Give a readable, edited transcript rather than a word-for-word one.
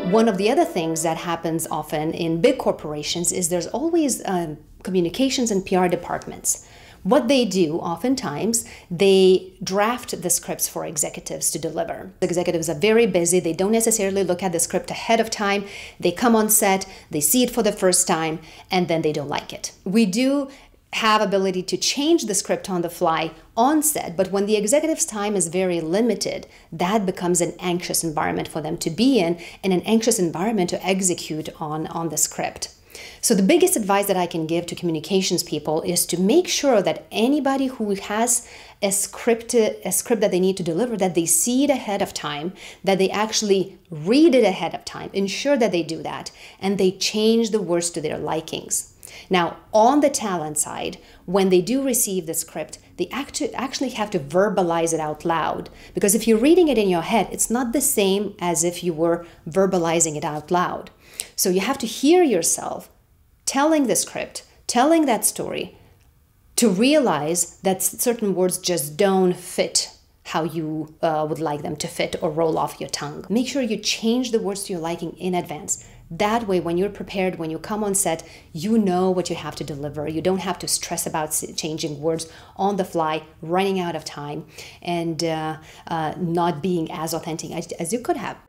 One of the other things that happens often in big corporations is there's always communications and PR departments. What they do oftentimes, they draft the scripts for executives to deliver. The executives are very busy. They don't necessarily look at the script ahead of time. They come on set, they see it for the first time, and then they don't like it. We do have ability to change the script on the fly on set, but when the executive's time is very limited, that becomes an anxious environment for them to be in and an anxious environment to execute on the script. So the biggest advice that I can give to communications people is to make sure that anybody who has a script that they need to deliver, that they see it ahead of time, that they actually read it ahead of time, ensure that they do that, and they change the words to their likings. Now, on the talent side, when they do receive the script, they actually have to verbalize it out loud. Because if you're reading it in your head, it's not the same as if you were verbalizing it out loud. So you have to hear yourself telling the script, telling that story, to realize that certain words just don't fit how you would like them to fit or roll off your tongue. Make sure you change the words to your liking in advance. That way, when you're prepared, when you come on set, you know what you have to deliver. You don't have to stress about changing words on the fly, running out of time, and not being as authentic as you could have.